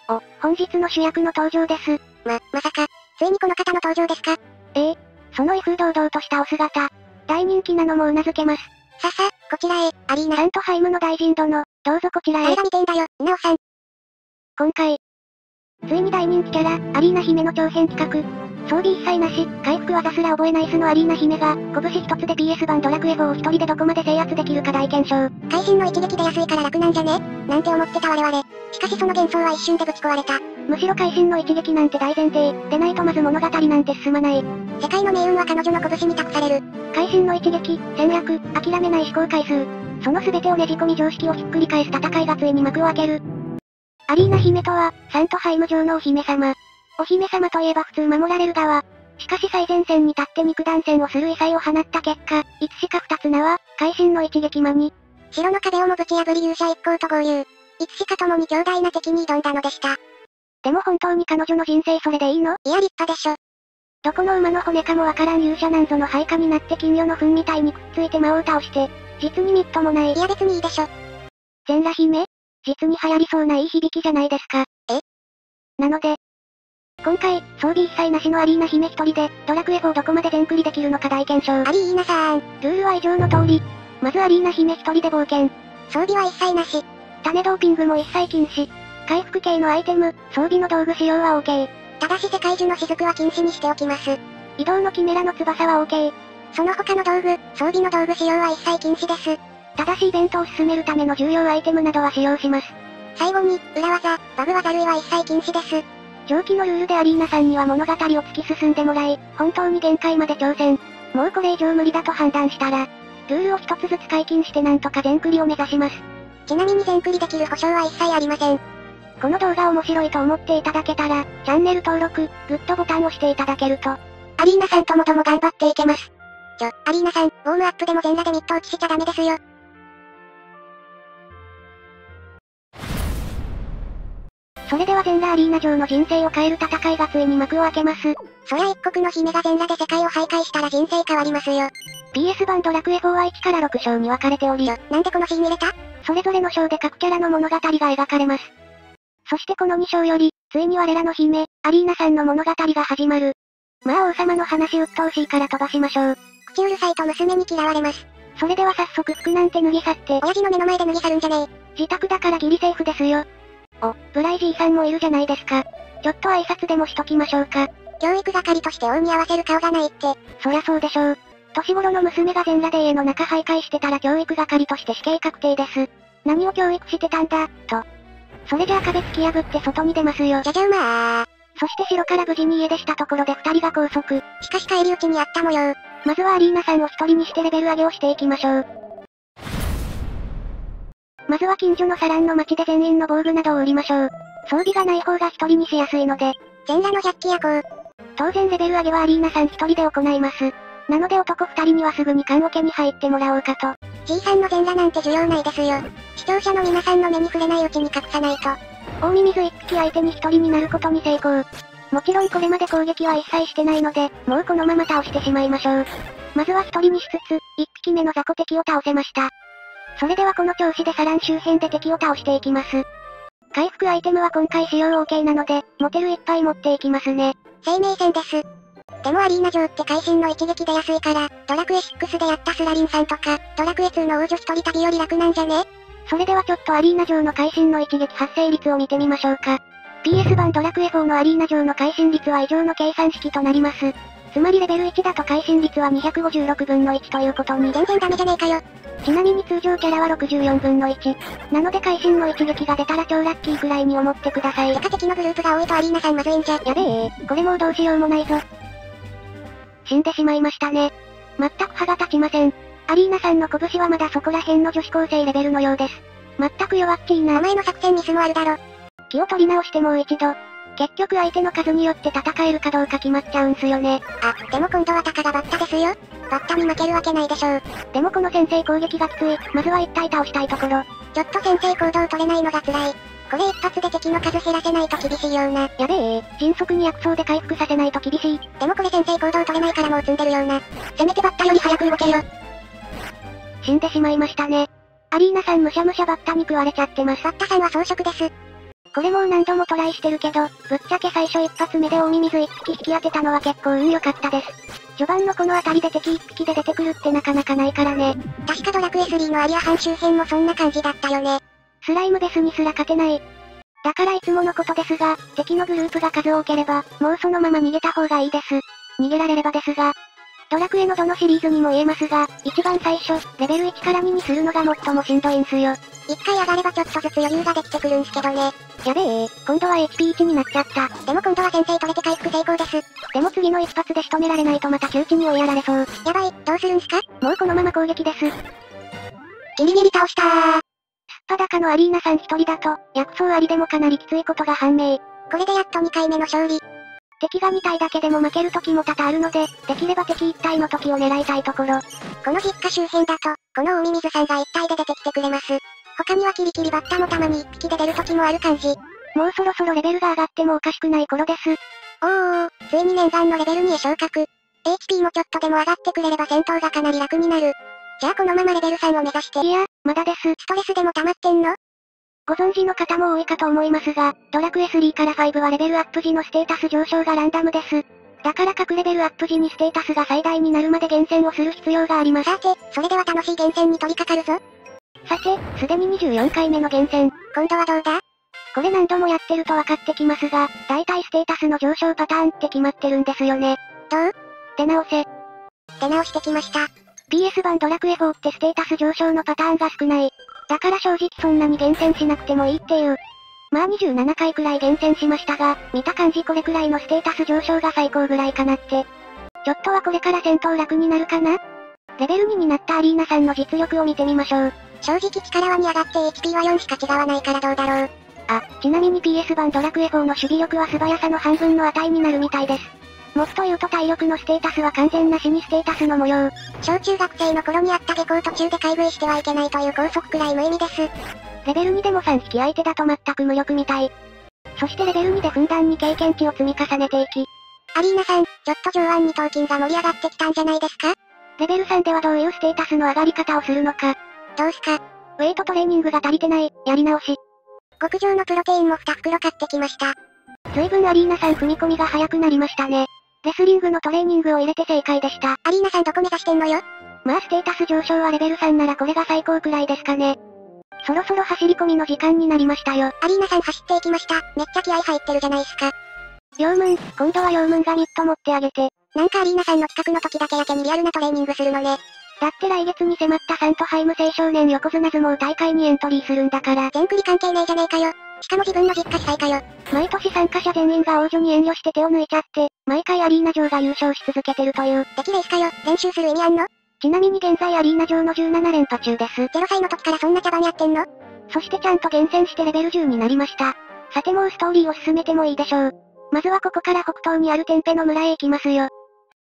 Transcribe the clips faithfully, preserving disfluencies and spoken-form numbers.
お、本日の主役の登場です。 ま、まさか、ついにこの方の登場ですか？ ええ。その威風堂々としたお姿。大人気なのも頷けます。 ささ、こちらへ、アリーナ。 サントハイムの大臣殿、どうぞこちらへ。 誰が見てんだよ、なおさん。 今回、ついに大人気キャラ、アリーナ姫の長編企画。装備一切なし、回復技すら覚えない素のアリーナ姫が、拳一つで ピーエス 版ドラクエフォーを一人でどこまで制圧できるか大検証。 会心の一撃で安いから楽なんじゃねなんて思ってた我々。しかしその幻想は一瞬でぶち壊れた。 むしろ会心の一撃なんて大前提、でないとまず物語なんて進まない。 世界の命運は彼女の拳に託される。 会心の一撃、戦略、諦めない思考回数。その全てをねじ込み常識をひっくり返す戦いがついに幕を開ける。アリーナ姫とは、サントハイム上のお姫様。お姫様といえば普通守られる側。しかし最前線に立って肉弾戦をする異彩を放った結果、いつしか二つ名は、会心の一撃魔に。 城の壁をもぶち破り勇者一行と合流。いつしか共に強大な敵に挑んだのでした。 でも本当に彼女の人生それでいいの？ いや立派でしょ。 どこの馬の骨かもわからん勇者なんぞの配下になって金魚の糞みたいにくっついて魔を倒して、実にみっともない。 いや別にいいでしょ。 全裸姫？実に流行りそうないい響きじゃないですか。 え？ なので、今回、装備一切なしのアリーナ姫一人で、ドラクエフォーどこまで全クリできるのか大検証。 アリーナさーん。 ルールは以上の通り。まずアリーナ姫一人で冒険。 装備は一切なし。 種ドーピングも一切禁止。回復系のアイテム、装備の道具使用は OK。 ただし世界樹の雫は禁止にしておきます。 移動のキメラの翼は OK。 その他の道具、装備の道具使用は一切禁止です。 ただしイベントを進めるための重要アイテムなどは使用します。 最後に、裏技、バグ技類は一切禁止です。 上記のルールでアリーナさんには物語を突き進んでもらい、本当に限界まで挑戦。もうこれ以上無理だと判断したら、ルールを一つずつ解禁してなんとか全クリを目指します。 ちなみに全クリできる保証は一切ありません。 この動画面白いと思っていただけたら、チャンネル登録、グッドボタンを押していただけると、 アリーナさんともとも頑張っていけます。ちょ、アリーナさん、ウォームアップでも全裸でミット打ちしちゃダメですよ。 それでは全裸アリーナ上の人生を変える戦いがついに幕を開けます。 そりゃ一国の姫が全裸で世界を徘徊したら人生変わりますよ。 ピーエス 版ドラクエフォーはいちからろく章に分かれており、 なんでこのシーン入れた？ それぞれの章で各キャラの物語が描かれます。そしてこのに章より、ついに我らの姫、アリーナさんの物語が始まる。まあ王様の話鬱陶しいから飛ばしましょう。 口うるさいと娘に嫌われます。 それでは早速服なんて脱ぎ去って。 親父の目の前で脱ぎ去るんじゃねえ。 自宅だからギリセーフですよ。お、ブライジーさんもいるじゃないですか。ちょっと挨拶でもしときましょうか。 教育係として王に合わせる顔がないって。 そりゃそうでしょう。年頃の娘が全裸で家の中徘徊してたら教育係として死刑確定です。何を教育してたんだ、と。それじゃあ壁突き破って外に出ますよ。 じゃじゃうまー。 そして城から無事に家出したところで二人が拘束。 しかし返り討ちにあった模様。 まずはアリーナさんを一人にしてレベル上げをしていきましょう。まずは近所のサランの町で全員の防具などを売りましょう。装備がない方が一人にしやすいので。 全裸の百鬼夜行。 当然レベル上げはアリーナさん一人で行います。なので男二人にはすぐに棺桶に入ってもらおうかと。 G さんの全裸なんて需要ないですよ。視聴者の皆さんの目に触れないうちに隠さないと。 大ミミズ一匹相手に一人になることに成功。もちろんこれまで攻撃は一切してないので、もうこのまま倒してしまいましょう。まずは一人にしつつ、一匹目の雑魚敵を倒せました。それではこの調子でサラン周辺で敵を倒していきます。回復アイテムは今回使用 OK なので、持てるいっぱい持っていきますね。 生命線です。でもアリーナ上って会心の一撃で安いから、ドラクエシックスでやったスラリンさんとか、ドラクエツーの王女一人旅より楽なんじゃね？ それではちょっとアリーナ上の会心の一撃発生率を見てみましょうか。ピーエス 版ドラクエフォーのアリーナ上の会心率は以上の計算式となります。つまりレベルいちだと会心率はにひゃくごじゅうろくぶんのいちということに。 全然ダメじゃねえかよ。 ちなみに通常キャラはろくじゅうよんぶんのいち。なので会心の一撃が出たら超ラッキーくらいに思ってください。 てか敵のグループが多いとアリーナさんまずいんじゃ。 やべえ、これもうどうしようもないぞ。死んでしまいましたね。全く歯が立ちません。アリーナさんの拳はまだそこら辺の女子高生レベルのようです。全く弱っちいな。 お前の作戦ミスもあるだろ。 気を取り直してもう一度。結局相手の数によって戦えるかどうか決まっちゃうんすよね。 あ、でも今度はタカがバッタですよ。バッタに負けるわけないでしょう。 でもこの先制攻撃がきつい。まずは一体倒したいところ。 ちょっと先制行動取れないのが辛い。これ一発で敵の数減らせないと厳しいような。 やべえ、迅速に薬草で回復させないと厳しい。 でもこれ先制行動取れないからもう積んでるような。せめてバッタより早く動けよ。 死んでしまいましたね。アリーナさんむしゃむしゃバッタに食われちゃってます。 バッタさんは装飾です。 これもう何度もトライしてるけど、ぶっちゃけ最初一発目で大ミミズ一匹引き当てたのは結構運良かったです。序盤のこの辺りで敵一匹で出てくるってなかなかないからね。 確かドラクエスリーのアリア班周辺もそんな感じだったよね。 スライムベスにすら勝てない。だからいつものことですが、敵のグループが数多ければ、もうそのまま逃げた方がいいです。逃げられればですが。ドラクエのどのシリーズにも言えますが、一番最初、レベルいちからににするのが最もしんどいんすよ。 一回上がればちょっとずつ余裕ができてくるんすけどね。 やべえ、今度は エイチピーいち になっちゃった。 でも今度は先制取れて回復成功です。 でも次の一発で仕留められないとまた窮地に追いやられそう。 やばい、どうするんすか？ もうこのまま攻撃です。 ギリギリ倒したー。 すっぱだかのアリーナさん一人だと、薬草ありでもかなりきついことが判明。 これでやっとにかいめの勝利。 敵がに体だけでも負ける時も多々あるので、できれば敵いち体の時を狙いたいところ。 この実家周辺だと、この大ミミズさんがいち体で出てきてくれます。他にはキリキリバッタもたまにいっぴきで出る時もある感じ。 もうそろそろレベルが上がってもおかしくない頃です。 おーおー、ついに念願のレベルにへ昇格。エイチピー もちょっとでも上がってくれれば戦闘がかなり楽になる。じゃあこのままレベルさんを目指して。 いや、まだです。 ストレスでも溜まってんの？ ご存知の方も多いかと思いますが、ドラクエスリーからファイブはレベルアップ時のステータス上昇がランダムです。だから各レベルアップ時にステータスが最大になるまで厳選をする必要があります。 さて、それでは楽しい厳選に取り掛かるぞ。 さて、すでににじゅうよんかいめの厳選。 今度はどうだ？ これ何度もやってると分かってきますが、大体ステータスの上昇パターンって決まってるんですよね。 どう？ 出直せ。 出直してきました。 ピーエス 版ドラクエフォーってステータス上昇のパターンが少ない。だから正直そんなに厳選しなくてもいいっていう。まあにじゅうななかいくらい厳選しましたが、見た感じこれくらいのステータス上昇が最高ぐらいかなって。ちょっとはこれから戦闘楽になるかな？レベルにになったアリーナさんの実力を見てみましょう。 正直力はに上がって エイチピー はよんしか違わないからどうだろう。 あ、ちなみに ピーエス 版ドラクエフォーの守備力は素早さの半分の値になるみたいです。もっと言うと体力のステータスは完全なしにステータスの模様。 小中学生の頃にあった下校途中で買い食いしてはいけないという校則くらい無意味です。 レベルにでもさん匹相手だと全く無力みたい。そしてレベルにでふんだんに経験値を積み重ねていき。 アリーナさん、ちょっと上腕二頭筋が盛り上がってきたんじゃないですか？ レベルさんではどういうステータスの上がり方をするのか。 どうすか？ ウェイトトレーニングが足りてない、やり直し。 極上のプロテインもに袋買ってきました。 随分アリーナさん踏み込みが早くなりましたね。レスリングのトレーニングを入れて正解でした。 アリーナさんどこ目指してんのよ？ まあステータス上昇はレベルさんならこれが最高くらいですかね。そろそろ走り込みの時間になりましたよ。 アリーナさん走っていきました。めっちゃ気合入ってるじゃないすか。 ヨウムン、今度はヨウムンがミット持ってあげて。 なんかアリーナさんの企画の時だけやけにリアルなトレーニングするのね。 だって来月に迫ったサントハイム青少年横綱相撲大会にエントリーするんだから。 全クリ関係ねえじゃねえかよ。しかも自分の実家主催かよ。 毎年参加者全員が王女に遠慮して手を抜いちゃって、毎回アリーナ嬢が優勝し続けてるという。 できレースかよ。練習する意味あんの？ ちなみに現在アリーナ嬢のじゅうなな連途中です。 ゼロさいの時からそんな茶番やってんの？ そしてちゃんと厳選してレベルじゅうになりました。さてもうストーリーを進めてもいいでしょう。まずはここから北東にあるテンペの村へ行きますよ。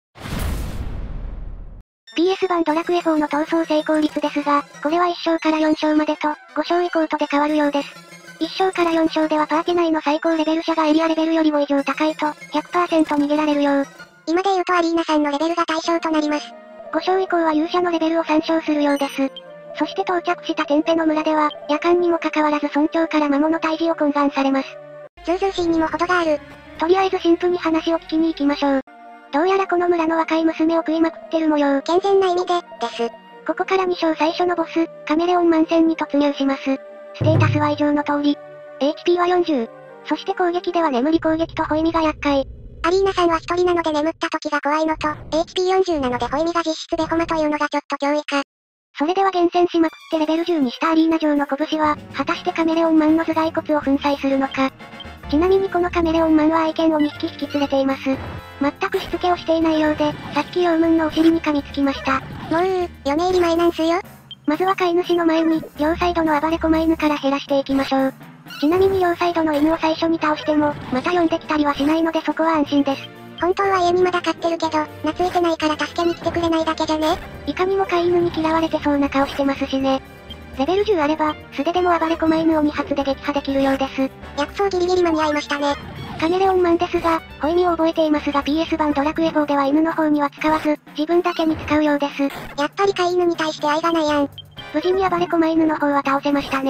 ピーエス 版ドラクエフォーの逃走成功率ですが、これはいっ勝からよん勝までと、ご勝以降とで変わるようです。いっ勝からよん勝ではパーティ内の最高レベル者がエリアレベルよりも以上高いと、ひゃくパーセント 逃げられるよう。 今で言うとアリーナさんのレベルが対象となります。 ご勝以降は勇者のレベルをさん勝するようです。そして到着したテンペの村では、夜間にもかかわらず村長から魔物退治を懇願されます。 ずうずうしいにも程がある。 とりあえず神父に話を聞きに行きましょう。どうやらこの村の若い娘を食いまくってる模様。 健全な意味で、です。 ここからに勝最初のボス、カメレオンマン戦に突入します。ステータスは以上の通り。エイチピー はよんじゅう。そして攻撃では眠り攻撃とホイミが厄介。 アリーナさんは一人なので眠った時が怖いのと、エイチピーよんじゅう なのでホイミが実質ベホマというのがちょっと脅威か。 それでは厳選しまくってレベルじゅうにしたアリーナ城の拳は、果たしてカメレオンマンの頭蓋骨を粉砕するのか。ちなみにこのカメレオンマンは愛犬をにひき引き連れています。全くしつけをしていないようで、さっきヨウムンのお尻に噛みつきました。 もうー、嫁入り前なんすよ。 まずは飼い主の前に、両サイドの暴れ狛犬から減らしていきましょう。ちなみに両サイドの犬を最初に倒しても、また呼んできたりはしないのでそこは安心です。 本当は家にまだ飼ってるけど、懐いてないから助けに来てくれないだけじゃね？ いかにも飼い犬に嫌われてそうな顔してますしね。レベルじゅうあれば、素手でも暴れ狛犬をに発で撃破できるようです。 薬草ギリギリ間に合いましたね。 カメレオンマンですが、ホイミを覚えていますが ピーエス 版ドラクエフォーでは犬の方には使わず、自分だけに使うようです。 やっぱり飼い犬に対して愛がないやん。 無事に暴れ狛犬の方は倒せましたね。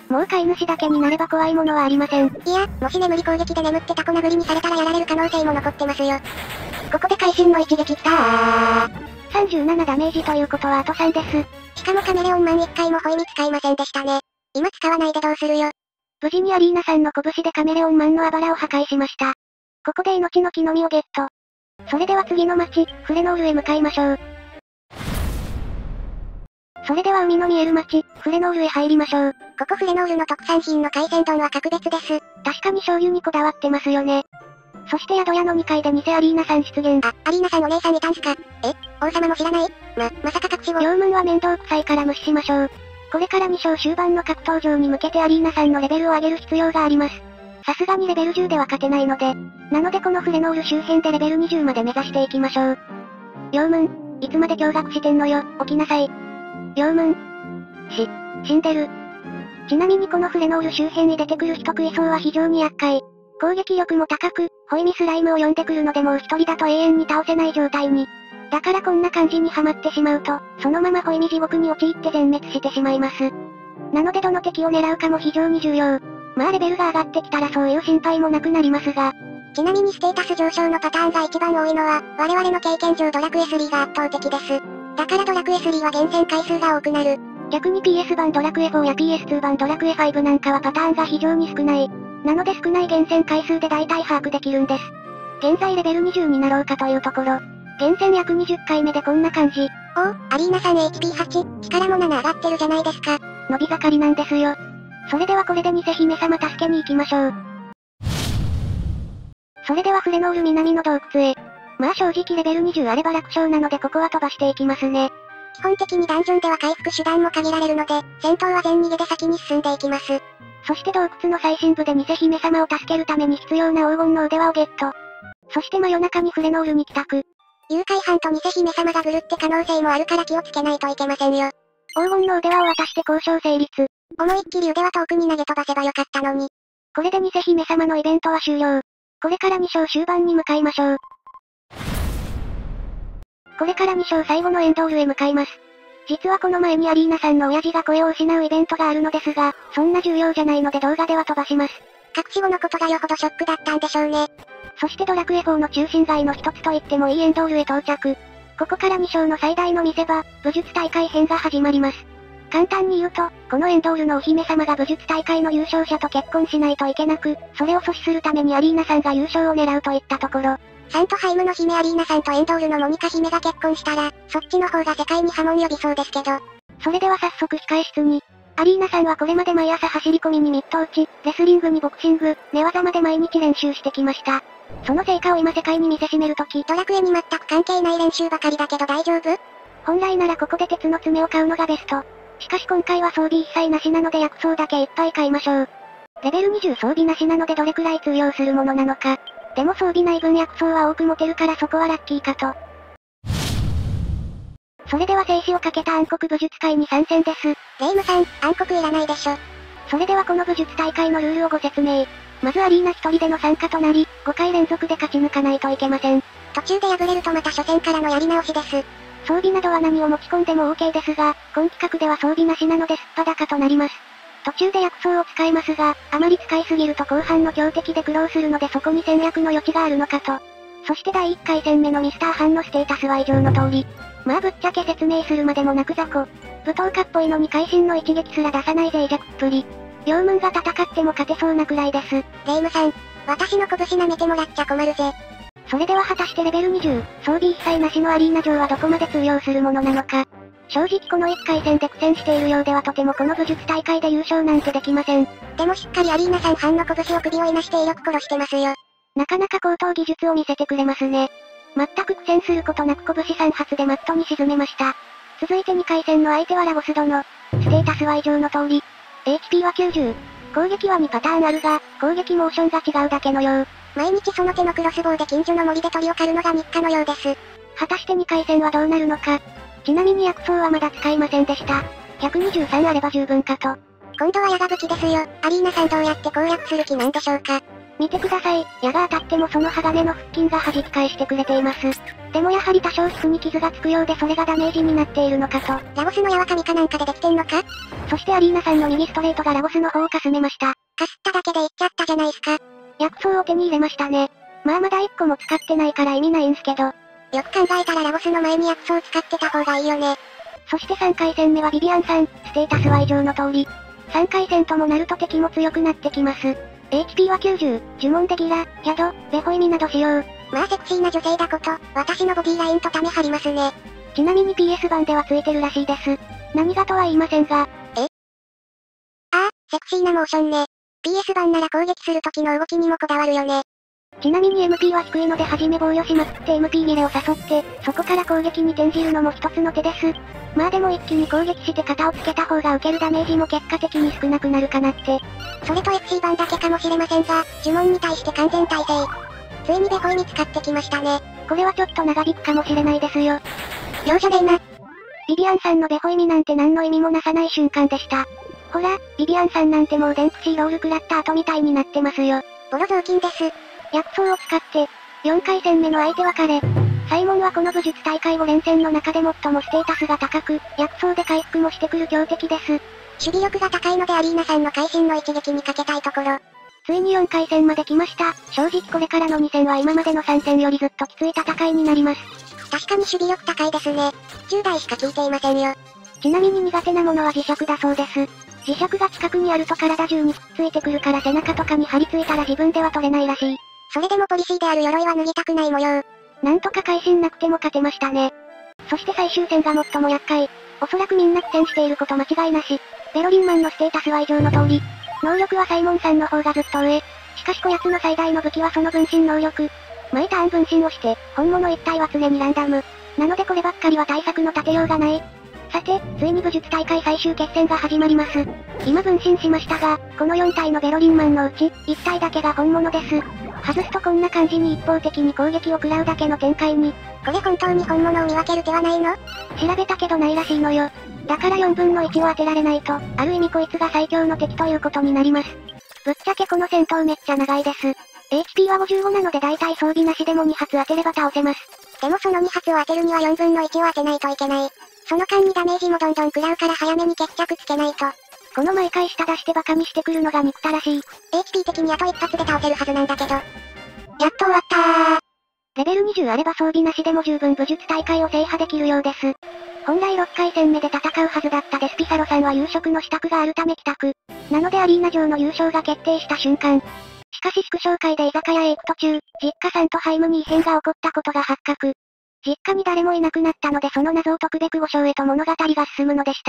もう飼い主だけになれば怖いものはありません。 いや、もし眠り攻撃で眠ってた子殴りにされたらやられる可能性も残ってますよ。ここで会心の一撃きたー。 さんじゅうななダメージということはあとさんです。 しかもカメレオンマンいっかいもホイミ使いませんでしたね。今使わないでどうするよ。 無事にアリーナさんの拳でカメレオンマンのあばらを破壊しました。ここで命の木の実をゲット。それでは次の町、フレノールへ向かいましょう。それでは海の見える町、フレノールへ入りましょう。 ここフレノールの特産品の海鮮丼は格別です。 確かに醤油にこだわってますよね。そして宿屋のにかいで偽アリーナさん出現。 あ、アリーナさんお姉さんいたんすか？え、王様も知らない？ま、まさか隠し子？ 両門は面倒くさいから無視しましょう。これからに章終盤の格闘場に向けてアリーナさんのレベルを上げる必要があります。さすがにレベルじゅうでは勝てないので。なのでこのフレノール周辺でレベルにじゅうまで目指していきましょう。両門、いつまで驚愕してんのよ、起きなさい。両門。し、死んでる。ちなみにこのフレノール周辺に出てくる人食いそうは非常に厄介。攻撃力も高く、ホイミスライムを呼んでくるのでもう一人だと永遠に倒せない状態に。だからこんな感じにはまってしまうと、そのままホイミ地獄に陥って全滅してしまいます。なのでどの敵を狙うかも非常に重要。まあレベルが上がってきたらそういう心配もなくなりますが。 ちなみにステータス上昇のパターンが一番多いのは、我々の経験上ドラクエスリーが圧倒的です。だからドラクエスリーは厳選回数が多くなる。 逆に ピーエス 版ドラクエフォーや ピーエスツー 版ドラクエファイブなんかはパターンが非常に少ない。なので少ない厳選回数で大体把握できるんです。現在レベルにじゅうになろうかというところ。厳選約にじゅっかいめでこんな感じ。 おお、アリーナさん エイチピーはち、力もなな上がってるじゃないですか。 伸び盛りなんですよ。それではこれで偽姫様助けに行きましょう。それではフレノール南の洞窟へ。まあ正直レベルにじゅうあれば楽勝なのでここは飛ばしていきますね。 基本的にダンジョンでは回復手段も限られるので、戦闘は全逃げで先に進んでいきます。 そして洞窟の最深部で偽姫様を助けるために必要な黄金の腕輪をゲット。そして真夜中にフレノールに帰宅。 誘拐犯と偽姫様が来るって可能性もあるから気をつけないといけませんよ。 黄金の腕輪を渡して交渉成立。 思いっきり腕は遠くに投げ飛ばせばよかったのに。 これで偽姫様のイベントは終了。これからに章終盤に向かいましょう。これからに章最後のエンドールへ向かいます。実はこの前にアリーナさんの親父が声を失うイベントがあるのですが、そんな重要じゃないので動画では飛ばします。 隠し子のことがよほどショックだったんでしょうね。 そしてドラクエフォーの中心街の一つと言ってもいいエンドールへ到着。ここからに章の最大の見せ場、武術大会編が始まります。簡単に言うと、このエンドールのお姫様が武術大会の優勝者と結婚しないといけなく、それを阻止するためにアリーナさんが優勝を狙うといったところ。 サントハイムの姫アリーナさんとエンドールのモニカ姫が結婚したら、そっちの方が世界に波紋呼びそうですけど。 それでは早速控え室に。アリーナさんはこれまで毎朝走り込みにミット打ち、レスリングにボクシング、寝技まで毎日練習してきました。その成果を今世界に見せしめるとき、 ドラクエに全く関係ない練習ばかりだけど大丈夫？ 本来ならここで鉄の爪を買うのがベスト。しかし今回は装備一切なしなので薬草だけいっぱい買いましょう。レベルにじゅう装備なしなのでどれくらい通用するものなのか。でも装備ない分薬草は多く持てるからそこはラッキーかと。それでは生死をかけた暗黒武術会に参戦です。 レイムさん、暗黒いらないでしょ。 それではこの武術大会のルールをご説明。まずアリーナ一人での参加となり、ごかい連続で勝ち抜かないといけません。 途中で敗れるとまた初戦からのやり直しです。 装備などは何を持ち込んでも OK ですが、今企画では装備なしなのですっぱだかとなります。途中で薬草を使いますが、あまり使いすぎると後半の強敵で苦労するのでそこに戦略の余地があるのかと。そしてだいいっかい戦目のミスターハンのステータスは以上の通り。まあぶっちゃけ説明するまでもなく雑魚。武闘家っぽいのに会心の一撃すら出さない脆弱っぷり。両門が戦っても勝てそうなくらいです。 レイムさん、私の拳舐めてもらっちゃ困るぜ。 それでは果たしてレベルにじゅう、装備一切なしのアリーナ上はどこまで通用するものなのか。正直このいっかい戦で苦戦しているようではとてもこの武術大会で優勝なんてできません。 でもしっかりアリーナさんハンの拳を首をいなして威力殺してますよ。 なかなか高等技術を見せてくれますね。全く苦戦することなく拳さん発でマットに沈めました。続いてにかい戦の相手はラゴス殿。ステータスは以上の通り。エイチピー はきゅうじゅう。攻撃はにパターンあるが、攻撃モーションが違うだけのよう。 毎日その手のクロスボウで近所の森で鳥を狩るのが日課のようです。 果たしてにかい戦はどうなるのか。ちなみに薬草はまだ使いませんでした。ひゃくにじゅうさんあれば十分かと。 今度は矢が武器ですよ。アリーナさんどうやって攻略する気なんでしょうか。 見てください、矢が当たってもその鋼の腹筋が弾き返してくれています。でもやはり多少皮膚に傷がつくようでそれがダメージになっているのかと。 ラゴスの矢は紙かなんかでできてんのか？ そしてアリーナさんの右ストレートがラゴスの方をかすめました。 かすっただけでいっちゃったじゃないすか。 薬草を手に入れましたね。まあまだいっこも使ってないから意味ないんすけど。よく考えたらラゴスの前に薬草を使ってた方がいいよね。 そしてさんかい戦目はビビアンさん、ステータスは以上の通り。さんかい戦ともなると敵も強くなってきます。エイチピー はきゅうじゅう、呪文でギラ、ヒャド、ベホイミなど使用。 まあセクシーな女性だこと、私のボディラインとため張りますね。 ちなみに ピーエス 版ではついてるらしいです。何がとは言いませんが。 えああ、セクシーなモーションね。ピーエス 版なら攻撃する時の動きにもこだわるよね。 ちなみに エムピー は低いので初め防御しまくって エムピー 切れを誘って、そこから攻撃に転じるのも一つの手です。まあでも一気に攻撃して肩をつけた方が受けるダメージも結果的に少なくなるかなって。 それと エフシー 版だけかもしれませんが、呪文に対して完全耐性。ついにベホイミ使ってきましたね。 これはちょっと長引くかもしれないですよ。 容赦ねえな。 ビビアンさんのベホイミなんて何の意味もなさない瞬間でした。ほら、ビビアンさんなんてもうデンプシーロール食らった後みたいになってますよ。 ボロ雑巾です。 薬草を使って、よんかい戦目の相手は彼。サイモンはこの武術大会ご連戦の中で最もステータスが高く、薬草で回復もしてくる強敵です。 守備力が高いのでアリーナさんの会心の一撃にかけたいところ。 ついによんかい戦まで来ました。正直これからのに戦は今までのさん戦よりずっときつい戦いになります。 確かに守備力高いですね。じゅうだいしか聞いていませんよ。 ちなみに苦手なものは磁石だそうです。磁石が近くにあると体中にくっついてくるから背中とかに張り付いたら自分では取れないらしい。 それでもポリシーである鎧は脱ぎたくない模様。 なんとか会心なくても勝てましたね。そして最終戦が最も厄介。おそらくみんな苦戦していること間違いなし。ベロリンマンのステータスは以上の通り。能力はサイモンさんの方がずっと上。しかしこやつの最大の武器はその分身能力。毎ターン分身をして、本物一体は常にランダム。なのでこればっかりは対策の立てようがない。さて、ついに武術大会最終決戦が始まります。今分身しましたが、このよん体のベロリンマンのうち、いち体だけが本物です。外すとこんな感じに一方的に攻撃を食らうだけの展開に。 これ本当に本物を見分ける手はないの？ 調べたけどないらしいのよ。だからよんぶんのいちを当てられないと、ある意味こいつが最強の敵ということになります。ぶっちゃけこの戦闘めっちゃ長いです。エイチピー はごじゅうごなので大体装備なしでもに発当てれば倒せます。 でもそのに発を当てるにはよんぶんのいちを当てないといけない。その間にダメージもどんどん食らうから早めに決着つけないと。 この毎回下出してバカにしてくるのが憎たらしい。 エイチピー 的にあと一発で倒せるはずなんだけど。やっと終わったー。 レベルにじゅうあれば装備なしでも十分武術大会を制覇できるようです。本来ろっかい戦目で戦うはずだったデスピサロさんは夕食の支度があるため帰宅。なのでアリーナ上の優勝が決定した瞬間。しかし祝勝会で居酒屋へ行く途中、実家さんとハイムに異変が起こったことが発覚。実家に誰もいなくなったのでその謎を解くべくご章へと物語が進むのでした。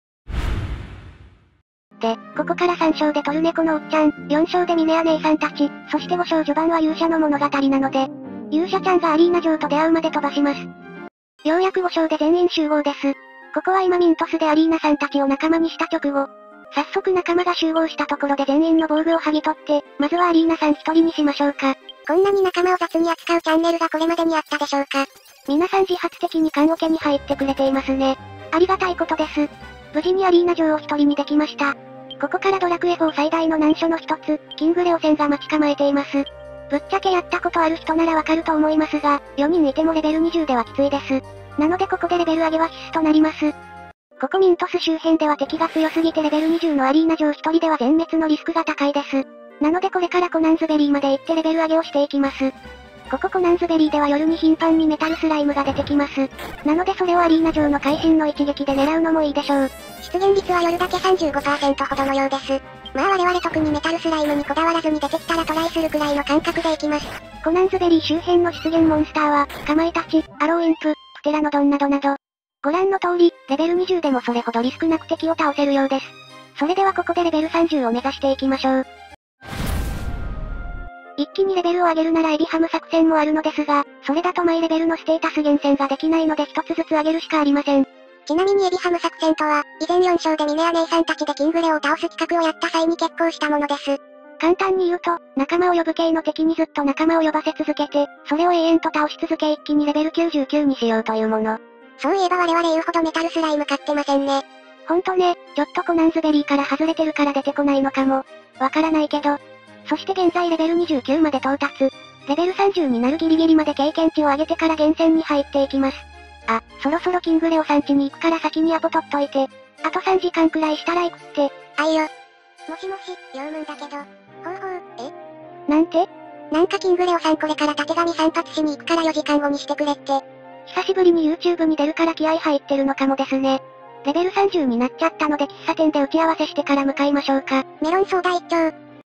で、ここからさん章でトルネコのおっちゃん、よん章でミネア姉さんたち、そしてご章序盤は勇者の物語なので、勇者ちゃんがアリーナ上と出会うまで飛ばします。ようやくご章で全員集合です。ここは今ミントスでアリーナさんたちを仲間にした直後。早速仲間が集合したところで全員の防具を剥ぎ取って、まずはアリーナさん一人にしましょうか。 こんなに仲間を雑に扱うチャンネルがこれまでにあったでしょうか。 皆さん自発的に缶オケに入ってくれていますね。ありがたいことです。無事にアリーナ上を一人にできました。ここからドラクエフォー最大の難所の一つ、キングレオ戦が待ち構えています。ぶっちゃけやったことある人ならわかると思いますが、よにんいてもレベルにじゅうではきついです。なのでここでレベル上げは必須となります。ここミントス周辺では敵が強すぎてレベルにじゅうのアリーナ上一人では全滅のリスクが高いです。なのでこれからコナンズベリーまで行ってレベル上げをしていきます。ここコナンズベリーでは夜に頻繁にメタルスライムが出てきます。なのでそれをアリーナ上の会心の一撃で狙うのもいいでしょう。 出現率は夜だけ さんじゅうごパーセント ほどのようです。まあ我々特にメタルスライムにこだわらずに出てきたらトライするくらいの感覚でいきます。 コナンズベリー周辺の出現モンスターは、かまいたち、アローインプ、プテラノドンなどなど。ご覧の通り、レベルにじゅうでもそれほどリスクなく敵を倒せるようです。それではここでレベルさんじゅうを目指していきましょう。一気にレベルを上げるならエビハム作戦もあるのですが、それだとマイレベルのステータス厳選ができないので一つずつ上げるしかありません。 ちなみにエビハム作戦とは、以前よん章でミネア姉さんたちでキングレオを倒す企画をやった際に決行したものです。 簡単に言うと、仲間を呼ぶ系の敵にずっと仲間を呼ばせ続けて、それを永遠と倒し続け一気にレベルきゅうじゅうきゅうにしようというもの。 そういえば我々言うほどメタルスライム買ってませんね。 ほんとね、ちょっとコナンズベリーから外れてるから出てこないのかも。わからないけど。 そして現在レベルにじゅうきゅうまで到達。レベルさんじゅうになるギリギリまで経験値を上げてから厳選に入っていきます。あ、そろそろキングレオさん家に行くから先にアポ取っといて。あとさんじかんくらいしたら行くって。 あいよ。もしもし、ヨウムンだけど。ほうほう、えなんて？ なんかキングレオさんこれから縦紙散髪しに行くからよじかんごにしてくれって。 久しぶりに YouTube に出るから気合入ってるのかもですね。レベルさんじゅうになっちゃったので喫茶店で打ち合わせしてから向かいましょうか。 メロンソーダ一丁。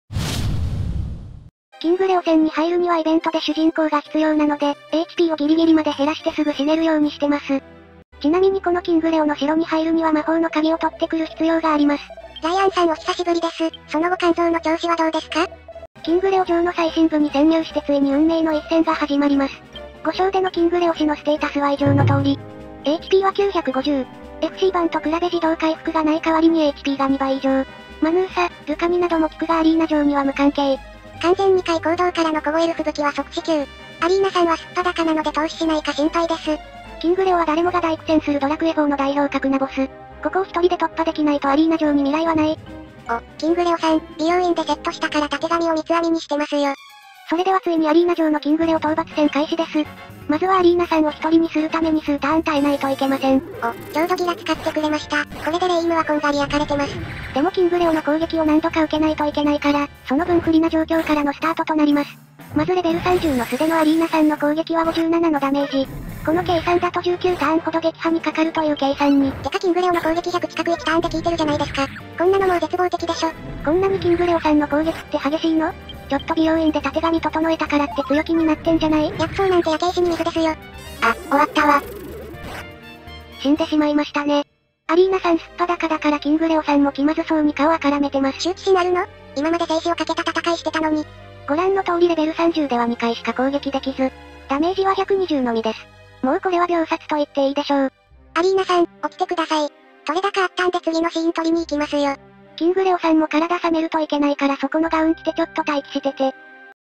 キングレオ戦に入るにはイベントで主人公が必要なので、エイチピー をギリギリまで減らしてすぐ死ねるようにしてます。ちなみにこのキングレオの城に入るには魔法の鍵を取ってくる必要があります。 ライアンさんお久しぶりです。その後肝臓の調子はどうですか？ キングレオ城の最深部に潜入してついに運命の一戦が始まります。ご勝でのキングレオ氏のステータスは以上の通り。エイチピー はきゅうひゃくごじゅう。エフシー 版と比べ自動回復がない代わりに エイチピー がにばい以上。マヌーサ、ルカミなども効くがアリーナ上には無関係。 完全に回行動からの凍える吹雪は即死球。アリーナさんはすっぱだかなので投資しないか心配です。 キングレオは誰もが大苦戦するドラクエフォーの代表格なボス。ここを一人で突破できないとアリーナ上に未来はない。 お、キングレオさん、美容院でセットしたから縦紙を三つ編みにしてますよ。 それではついにアリーナ上のキングレオ討伐戦開始です。まずはアリーナさんを一人にするために数ターン耐えないといけません。 お、ちょうどギラ使ってくれました。これでレイムはこんがり焼かれてます。 でもキングレオの攻撃を何度か受けないといけないから、その分不利な状況からのスタートとなります。まずレベルさんじゅうの素手のアリーナさんの攻撃はごじゅうななのダメージ。この計算だとじゅうきゅうターンほど撃破にかかるという計算に。 てかキングレオの攻撃ひゃく近くいちターンで効いてるじゃないですか。こんなのもう絶望的でしょ。 こんなにキングレオさんの攻撃って激しいの？ちょっと美容院で縦紙整えたからって強気になってんじゃない？ 薬草なんて焼け石に水ですよ。あ、終わったわ。 死んでしまいましたね。アリーナさんすっぱだかだからキングレオさんも気まずそうに顔あからめてます。 周期死なるの？今まで生死をかけた戦いしてたのに。 ご覧の通りレベルさんじゅうではにかいしか攻撃できず、ダメージはひゃくにじゅうのみです。もうこれは秒殺と言っていいでしょう。 アリーナさん、起きてください。取れ高あったんで次のシーン取りに行きますよ。 キングレオさんも体冷めるといけないからそこのガウン着てちょっと待機してて。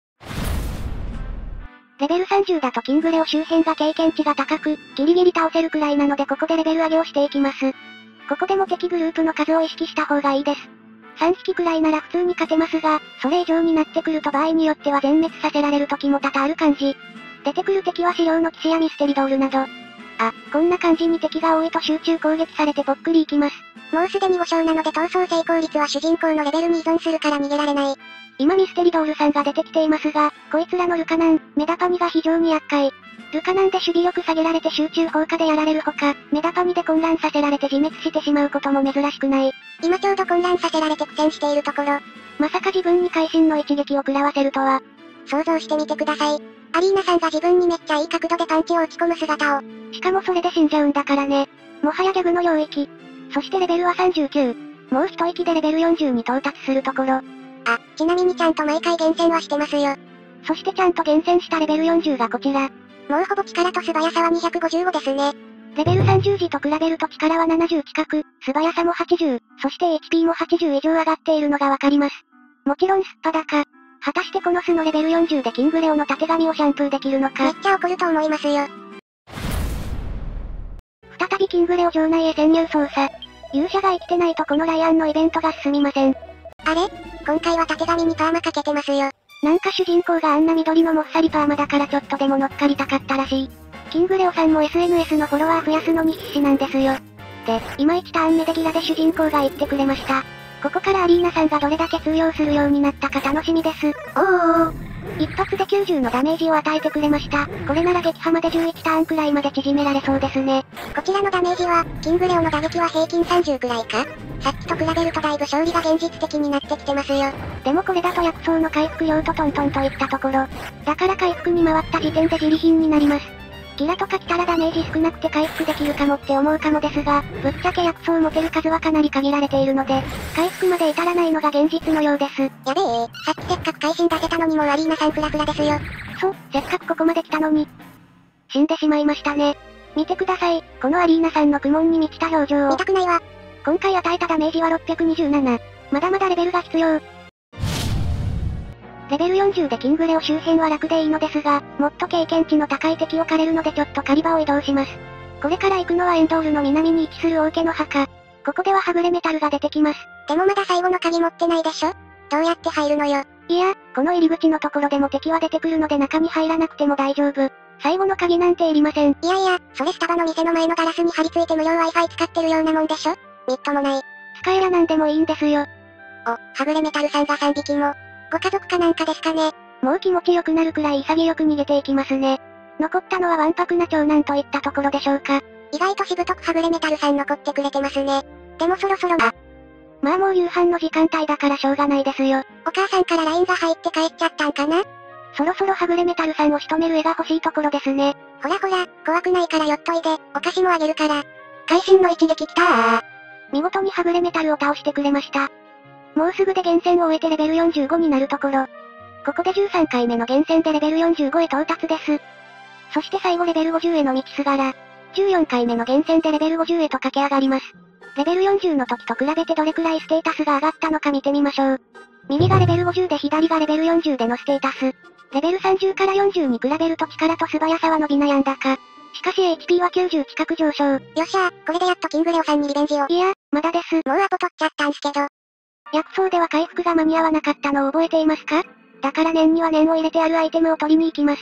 レベルさんじゅうだとキングレオ周辺が経験値が高く、ギリギリ倒せるくらいなのでここでレベル上げをしていきます。ここでも敵グループの数を意識した方がいいです。さんひきくらいなら普通に勝てますが、それ以上になってくると場合によっては全滅させられる時も多々ある感じ。出てくる敵は資料の騎士やミステリドールなど。あ、こんな感じに敵が多いと集中攻撃されてぽっくりいきます。 もうすでにご勝なので逃走成功率は主人公のレベルに依存するから逃げられない。 今ミステリドールさんが出てきていますが、こいつらのルカナン、メダパニが非常に厄介。ルカナンで守備力下げられて集中放火でやられるほか、メダパニで混乱させられて自滅してしまうことも珍しくない。 今ちょうど混乱させられて苦戦しているところ。 まさか自分に会心の一撃を食らわせるとは。 想像してみてください。アリーナさんが自分にめっちゃいい角度でパンチを打ち込む姿を。 しかもそれで死んじゃうんだからね。もはやギャグの領域。そしてレベルはさんじゅうきゅう。もう一息でレベルよんじゅうに到達するところ。 あ、ちなみにちゃんと毎回厳選はしてますよ。 そしてちゃんと厳選したレベルよんじゅうがこちら。 もうほぼ力と素早さはにひゃくごじゅうごですね。 レベルさんじゅう時と比べると力はななじゅう近く、素早さもはちじゅう、そして エイチピー もはちじゅう以上上がっているのがわかります。もちろんすっぱだか。果たしてこの巣のレベルよんじゅうでキングレオの縦紙をシャンプーできるのか。 めっちゃ怒ると思いますよ。 再びキングレオ城内へ潜入捜査。勇者が生きてないとこのライアンのイベントが進みません。 あれ？今回は縦紙にパーマかけてますよ。 なんか主人公があんな緑のもっさりパーマだからちょっとでも乗っかりたかったらしい。キングレオさんも エスエヌエス のフォロワー増やすのに必死なんですよ。で、今いちターン目でギラで主人公が言ってくれました。ここからアリーナさんがどれだけ通用するようになったか楽しみです。おーおー。一発できゅうじゅうのダメージを与えてくれました。これなら撃破までじゅういちターンくらいまで縮められそうですね。 こちらのダメージは、キングレオの打撃は平均さんじゅうくらいか？さっきと比べるとだいぶ勝利が現実的になってきてますよ。 でもこれだと薬草の回復量とトントンといったところ。だから回復に回った時点で自利品になります。ギラとか来たらダメージ少なくて回復できるかもって思うかもですが、ぶっちゃけ薬草を持てる数はかなり限られているので、回復まで至らないのが現実のようです。 やべえ、さっきせっかく会心出せたのにもうアリーナさんフラフラですよ。 そう、せっかくここまで来たのに。死んでしまいましたね。見てください、このアリーナさんの苦悶に満ちた表情を。 見たくないわ。 今回与えたダメージはろっぴゃくにじゅうなな。まだまだレベルが必要。レベルよんじゅうでキングレオ周辺は楽でいいのですが、もっと経験値の高い敵を狩れるのでちょっと狩り場を移動します。これから行くのはエンドールの南に位置する王家の墓。ここでははぐれメタルが出てきます。 でもまだ最後の鍵持ってないでしょ？どうやって入るのよ。 いや、この入り口のところでも敵は出てくるので中に入らなくても大丈夫。最後の鍵なんていりません。 いやいや、それスタバの店の前のガラスに貼り付いて無料 Wi-Fi 使ってるようなもんでしょ。みっともない。 使えらなんでもいいんですよ。 お、はぐれメタルさんがさんびきも。ご家族かなんかですかね。 もう気持ちよくなるくらい潔く逃げていきますね。残ったのはわんぱくな長男といったところでしょうか。 意外としぶとくはぐれメタルさん残ってくれてますね。でもそろそろあ。 まあもう夕飯の時間帯だからしょうがないですよ。 お母さんから ライン が入って帰っちゃったんかな。 そろそろはぐれメタルさんを仕留める絵が欲しいところですね。 ほらほら、怖くないから寄っといで、お菓子もあげるから。会心の一撃きたー。 見事にはぐれメタルを倒してくれました。もうすぐで厳選を終えてレベルよんじゅうごになるところ。ここでじゅうさんかいめの厳選でレベルよんじゅうごへ到達です。そして最後レベルごじゅうへの道すがら。じゅうよんかいめの厳選でレベルごじゅうへと駆け上がります。レベルよんじゅうの時と比べてどれくらいステータスが上がったのか見てみましょう。右がレベルごじゅうで左がレベルよんじゅうでのステータス。レベルさんじゅうからよんじゅうに比べると力と素早さは伸び悩んだか。しかし エイチピー はきゅうじゅう近く上昇。よっしゃー、これでやっとキングレオさんにリベンジを。 いや、まだです。 もうアポ取っちゃったんすけど。 薬草では回復が間に合わなかったのを覚えていますか？だから念には念を入れてあるアイテムを取りに行きます。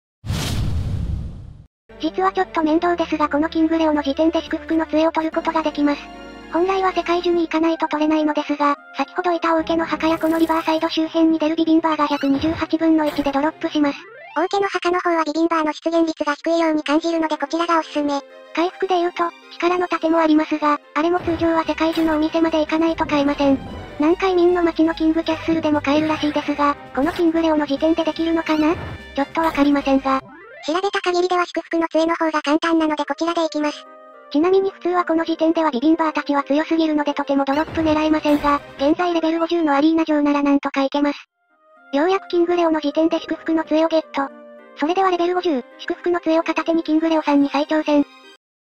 実はちょっと面倒ですがこのキングレオの時点で祝福の杖を取ることができます。本来は世界中に行かないと取れないのですが、先ほどいた王家の墓やこのリバーサイド周辺に出るビビンバーがひゃくにじゅうはちぶんのいちでドロップします。 王家の墓の方はビビンバーの出現率が低いように感じるのでこちらがおすすめ。 回復で言うと、力の盾もありますが、あれも通常は世界中のお店まで行かないと買えません。南海民の町のキングキャッスルでも買えるらしいですが、このキングレオの時点でできるのかな？ちょっとわかりませんが。 調べた限りでは祝福の杖の方が簡単なのでこちらで行きます。 ちなみに普通はこの時点ではビビンバーたちは強すぎるのでとてもドロップ狙えませんが、現在レベルごじゅうのアリーナ上ならなんとかいけます。ようやくキングレオの時点で祝福の杖をゲット。それではレベルごじゅう、祝福の杖を片手にキングレオさんに再挑戦。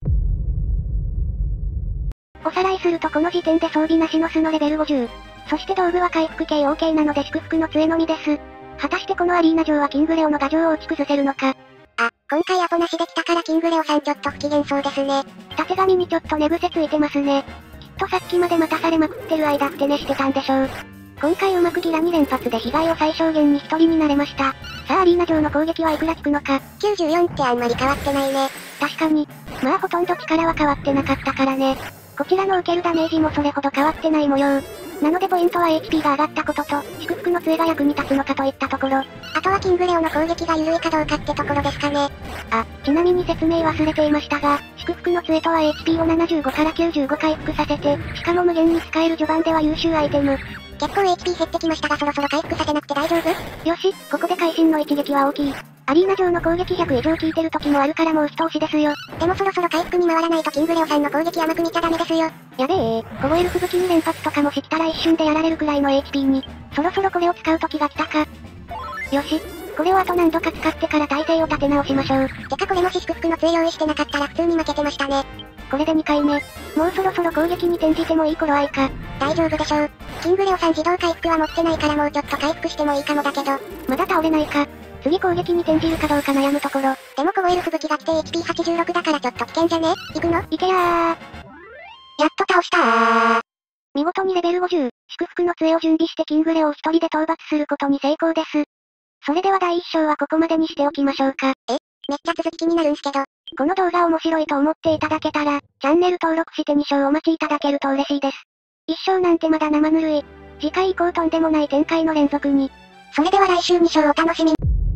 おさらいするとこの時点で装備なしの巣のレベルごじゅう。そして道具は回復系 OK なので祝福の杖のみです。果たしてこのアリーナ上はキングレオの牙城を打ち崩せるのか。 あ、今回アポなしできたからキングレオさんちょっと不機嫌そうですね。 縦紙にちょっと寝癖ついてますね。きっとさっきまで待たされまくってる間ふて寝してたんでしょう。今回うまくギラに連発で被害を最小限に一人になれました。さあアリーナ上の攻撃はいくら効くのか。 きゅうじゅうよんってあんまり変わってないね。 確かに。まあほとんど力は変わってなかったからね。こちらの受けるダメージもそれほど変わってない模様。なのでポイントは エイチピー が上がったことと、祝福の杖が役に立つのかといったところ。 あとはキングレオの攻撃が緩いかどうかってところですかね。 あ、ちなみに説明忘れていましたが、祝福の杖とは エイチピー をななじゅうごからきゅうじゅうご回復させて、しかも無限に使える序盤では優秀アイテム。 結構 エイチピー 減ってきましたがそろそろ回復させなくて大丈夫？ よし、ここで会心の一撃は大きい。アリーナ上の攻撃ひゃく以上効いてる時もあるからもう一押しですよ。 でもそろそろ回復に回らないとキングレオさんの攻撃甘く見ちゃダメですよ。 やべえ、凍える吹雪に連発とかもしてたら一瞬でやられるくらいの エイチピー に、そろそろこれを使う時が来たか。よし、これをあと何度か使ってから体勢を立て直しましょう。 てかこれもし祝福の杖用意してなかったら普通に負けてましたね。 これでにかいめ。もうそろそろ攻撃に転じてもいい頃合いか。 大丈夫でしょう。キングレオさん自動回復は持ってないからもうちょっと回復してもいいかもだけど。 まだ倒れないか。次攻撃に転じるかどうか悩むところ。 でも凍える吹雪が来て エイチピーはちじゅうろく だからちょっと危険じゃね？行くの？ いけやー。やっと倒したー。 見事にレベルごじゅう、祝福の杖を準備してキングレオを一人で討伐することに成功です。それではだいいっ章はここまでにしておきましょうか。 え？めっちゃ続き気になるんすけど。 この動画面白いと思っていただけたら、チャンネル登録してに章お待ちいただけると嬉しいです。いっ章なんてまだ生ぬるい。次回以降とんでもない展開の連続に。 それでは来週に章お楽しみに。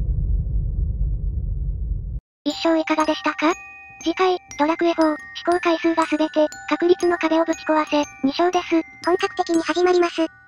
いっ章いかがでしたか？次回、ドラクエフォー、思考回数がすべて、確率の壁をぶち壊せ、に章です。 本格的に始まります。